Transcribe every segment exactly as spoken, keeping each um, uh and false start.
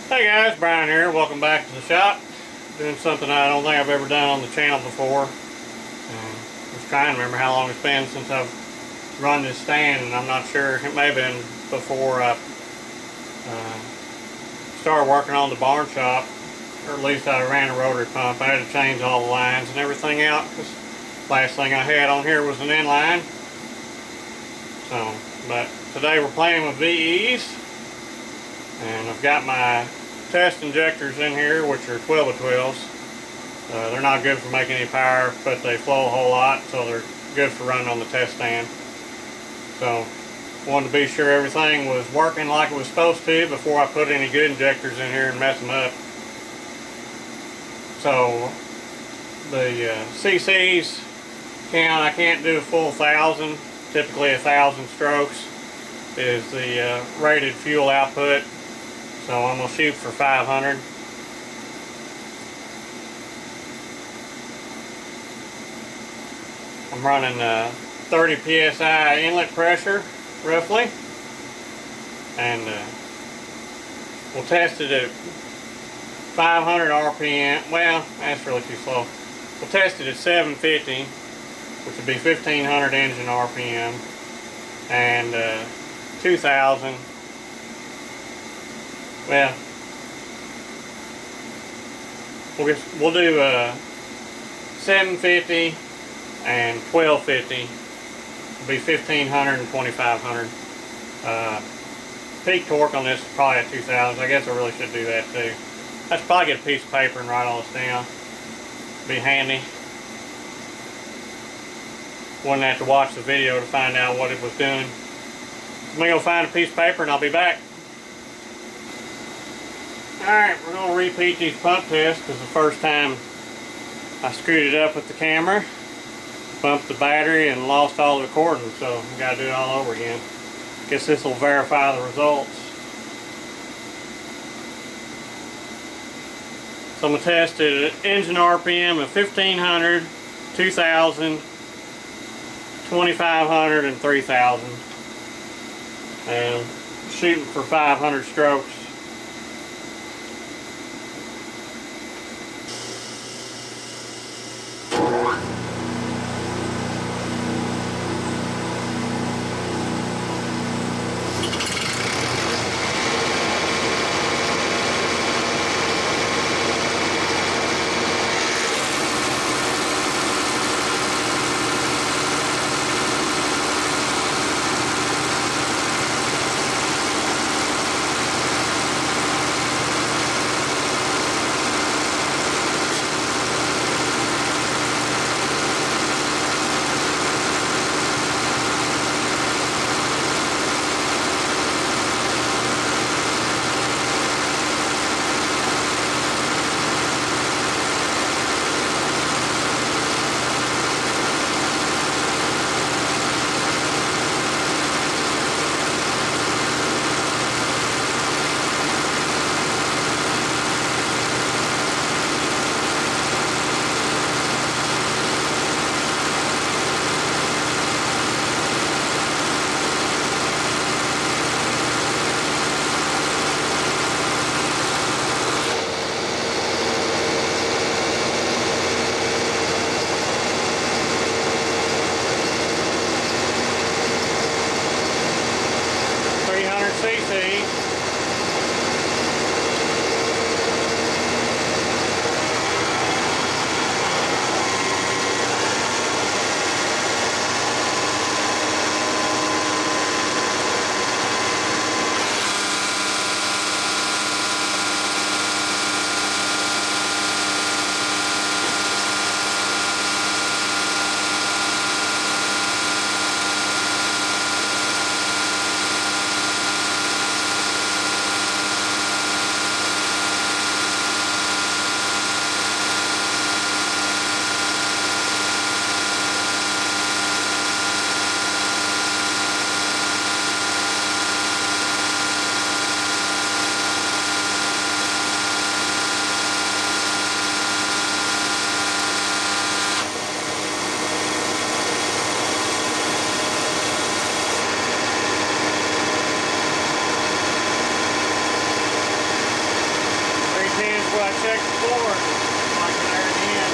Hey guys, Brian here. Welcome back to the shop. Doing something I don't think I've ever done on the channel before. Um, I was trying to remember how long it's been since I've run this stand, and I'm not sure. It may have been before I uh, started working on the barn shop, or at least I ran a rotary pump. I had to change all the lines and everything out because last thing I had on here was an inline. So, but today we're playing with V Es. And I've got my test injectors in here, which are twelve by twelves. Uh, they're not good for making any power, but they flow a whole lot, so they're good for running on the test stand. So, wanted to be sure everything was working like it was supposed to before I put any good injectors in here and mess them up. So, the uh, C Cs count, I can't do a full thousand. Typically a thousand strokes is the uh, rated fuel output. So I'm going to shoot for five hundred. I'm running uh, thirty P S I inlet pressure, roughly. And uh, we'll test it at five hundred R P M. Well, that's really too slow. We'll test it at seven fifty, which would be fifteen hundred engine R P M. And uh, two thousand. Well, we'll, get, we'll do uh, seven fifty and twelve fifty. It'll be fifteen hundred and twenty-five hundred. Uh, peak torque on this is probably at two thousand. I guess I really should do that too. I should probably get a piece of paper and write all this down. Be handy. Wouldn't have to watch the video to find out what it was doing. I'm going to go find a piece of paper and I'll be back. Alright, we're going to repeat these pump tests because the first time I screwed it up with the camera, bumped the battery and lost all the recording, so I've got to do it all over again. Guess this will verify the results. So I'm going to test it at engine R P M of fifteen hundred, two thousand, twenty-five hundred, and three thousand. And shooting for five hundred strokes. check the cord. Like there again.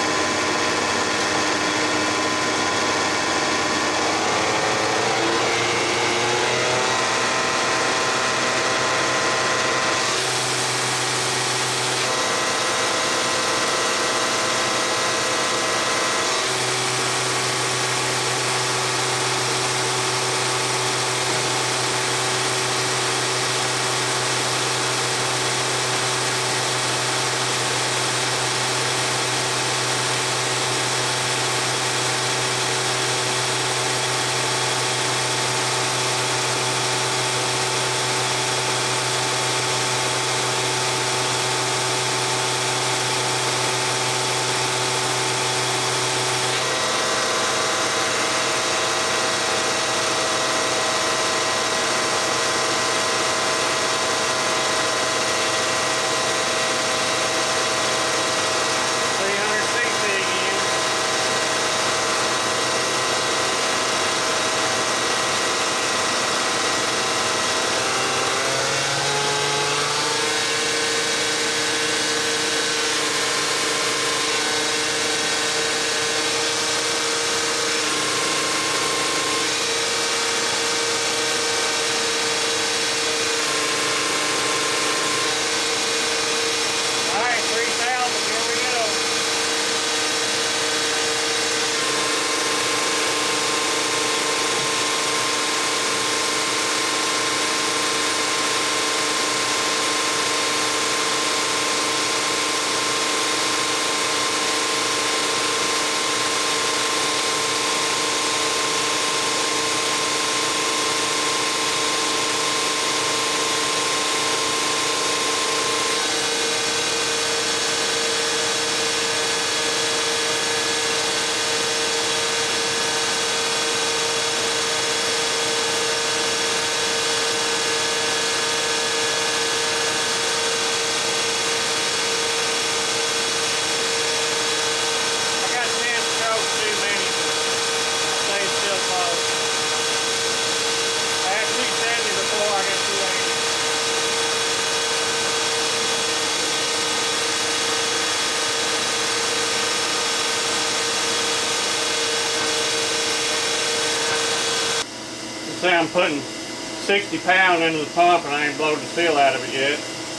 Say I'm putting sixty pound into the pump and I ain't blowed the seal out of it yet.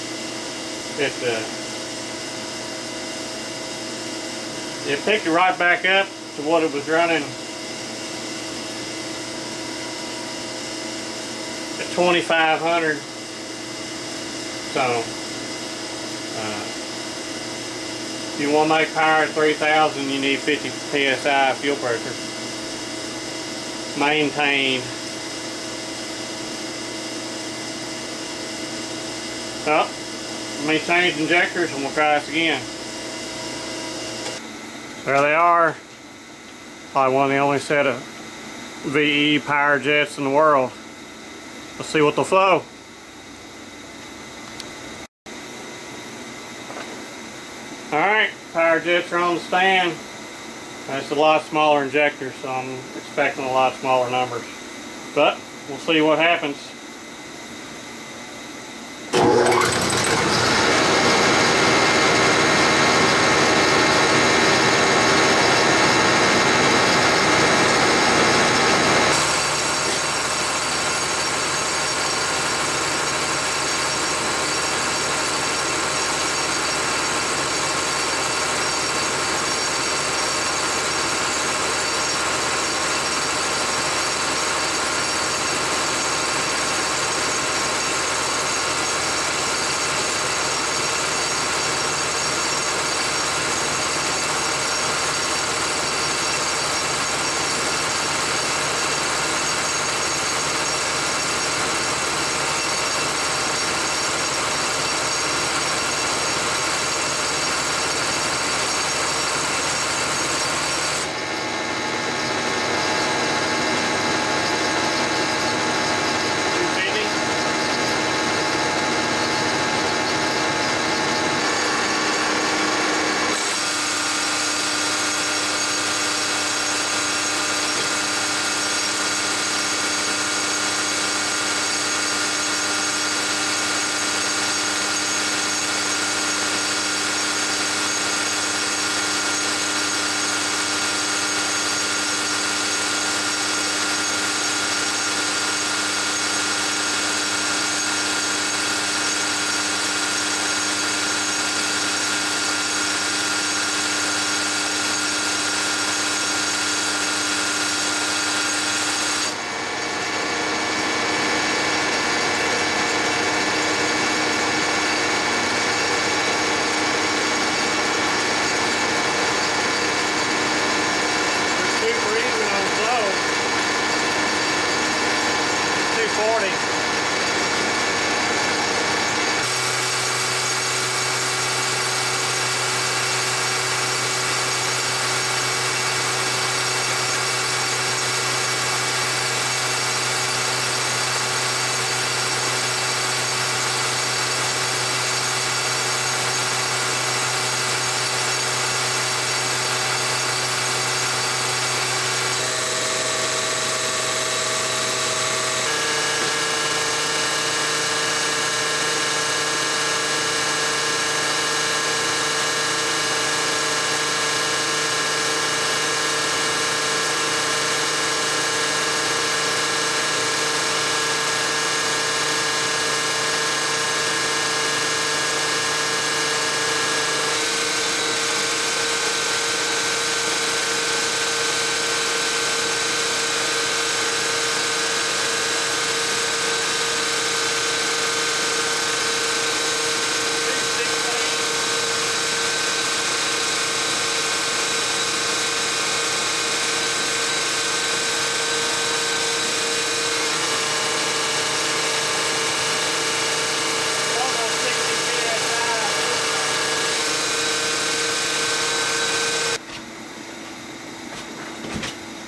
It uh, it picked it right back up to what it was running at twenty-five hundred. So uh, if you want to make power at three thousand, you need fifty P S I fuel pressure. Maintained. Well, let me change injectors and we'll try this again. There they are. Probably one of the only set of V E PowerJets in the world. Let's see what they'll flow. Alright, PowerJets are on the stand. That's a lot smaller injector, so I'm expecting a lot smaller numbers. But we'll see what happens.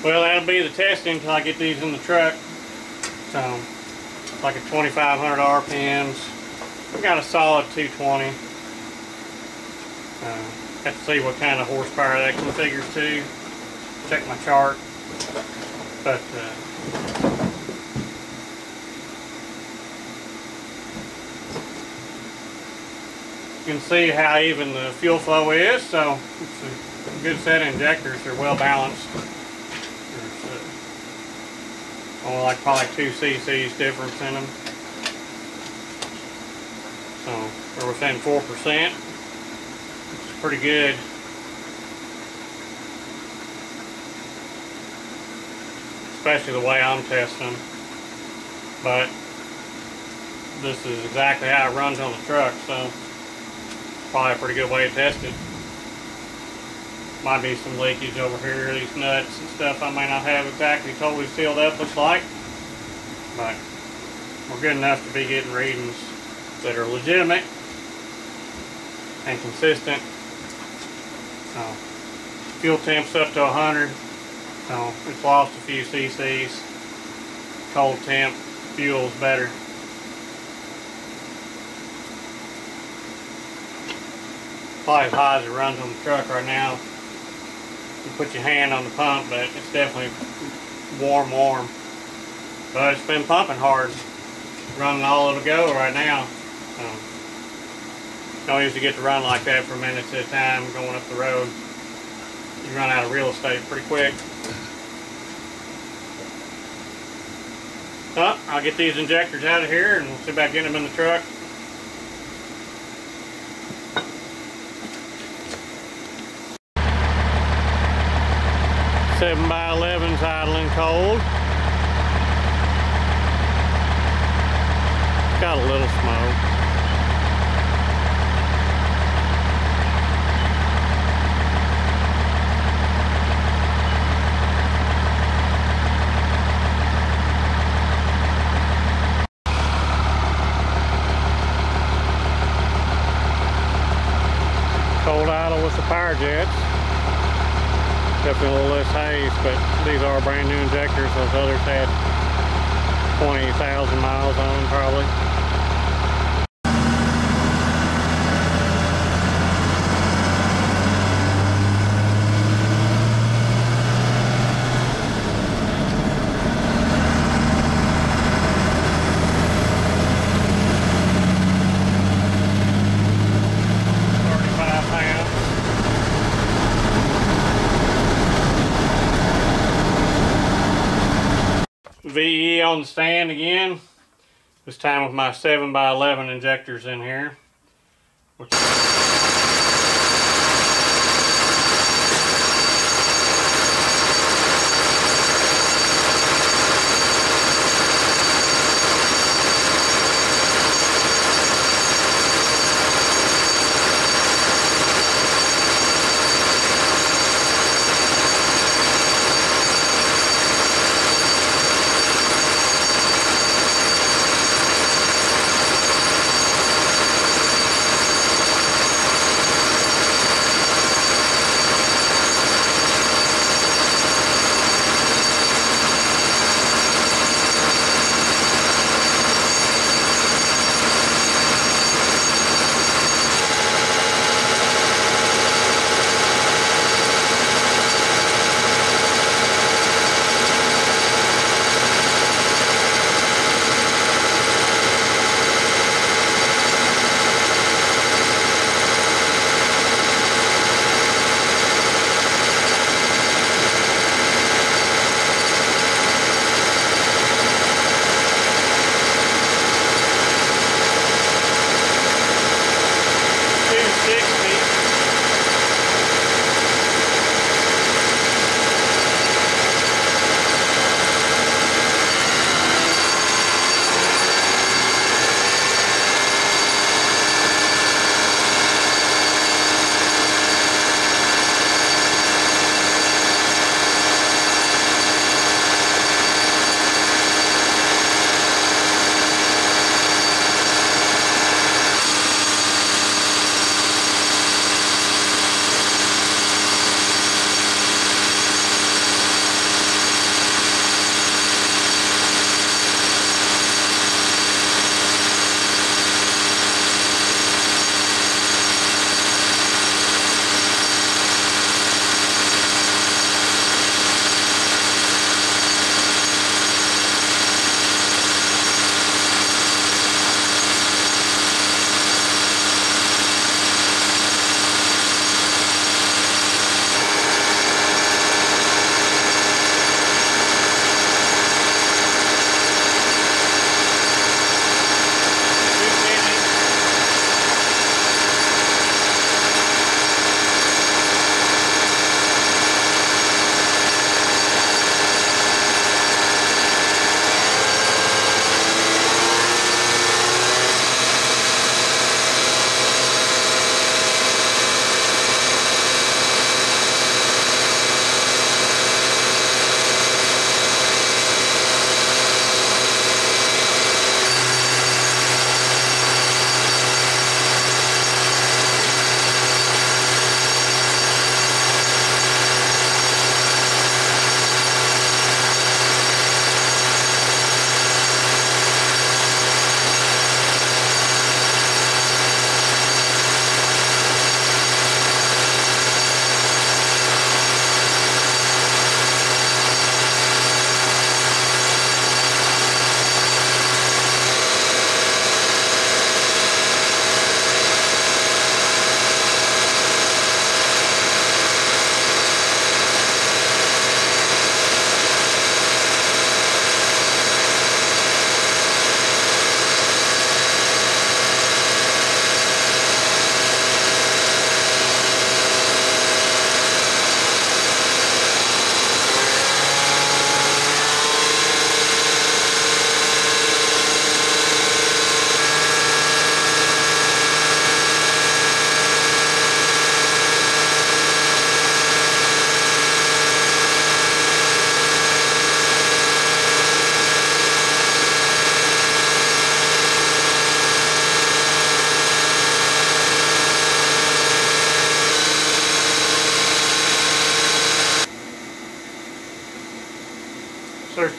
Well, that'll be the testing until I get these in the truck. So, like at twenty-five hundred R P Ms. We got a solid two twenty. Uh, have to see what kind of horsepower that configures to. Check my chart. But uh, you can see how even the fuel flow is. So it's a good set of injectors. They're well balanced. There's uh, only like probably two C C's difference in them. So we're within four percent. It's pretty good. Especially the way I'm testing them. But this is exactly how it runs on the truck, so it's probably a pretty good way to test it. Might be some leakage over here, these nuts and stuff I may not have exactly totally sealed up, looks like. But we're good enough to be getting readings that are legitimate and consistent. So fuel temp's up to one hundred. So it's lost a few C C's. Cold temp fuel's better. Probably as high as it runs on the truck right now. You put your hand on the pump, but it's definitely warm, warm. But it's been pumping hard. Running all it'll go right now. So, don't usually get to run like that for minutes at a time going up the road. You run out of real estate pretty quick. Well, I'll get these injectors out of here and we'll see about getting them in the truck. seven by eleven's idling cold. Got a little smoke. Cold idle with the PowerJets. Definitely a little less haze, but these are brand new injectors. Those others had twenty thousand miles on them probably. V E on the stand again, this time with my seven by eleven injectors in here. Which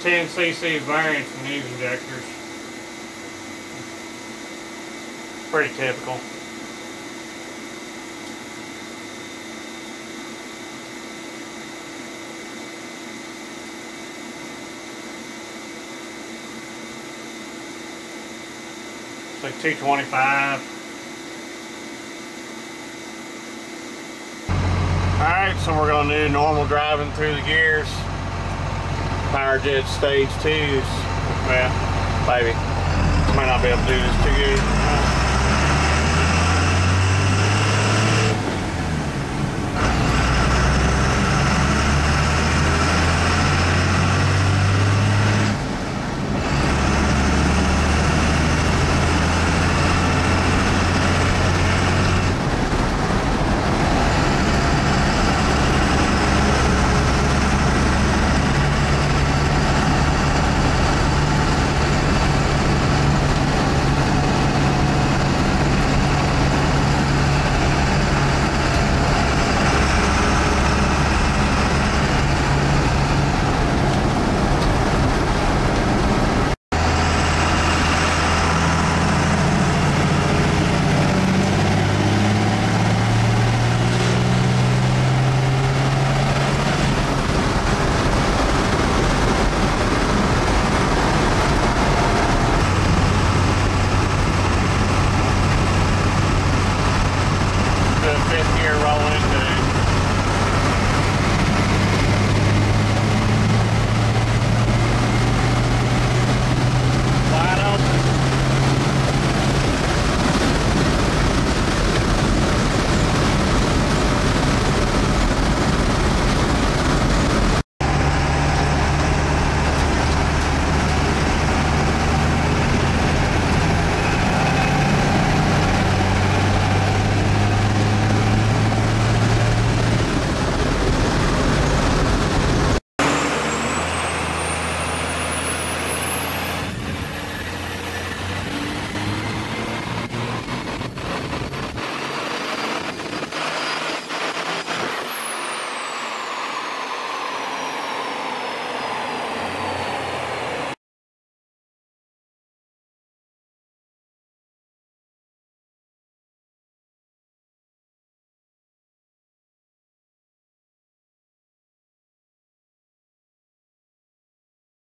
ten C C variance in these injectors. Pretty typical. It's like two twenty-five. Alright, so we're going to do normal driving through the gears. PowerJet Stage twos. Well, maybe. Might not be able to do this too good.